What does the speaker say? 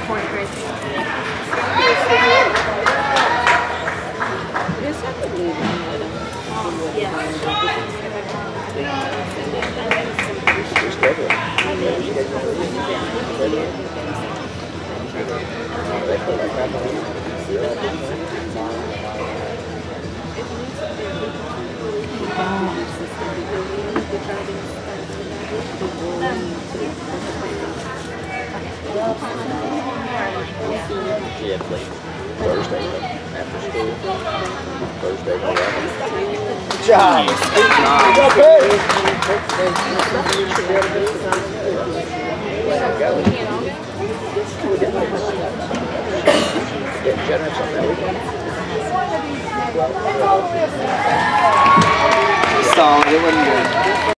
fourth grade. Yeah, it's late. Thursday after school. Thursday. Good job. Good job. Okay. Solid, it wasn't good.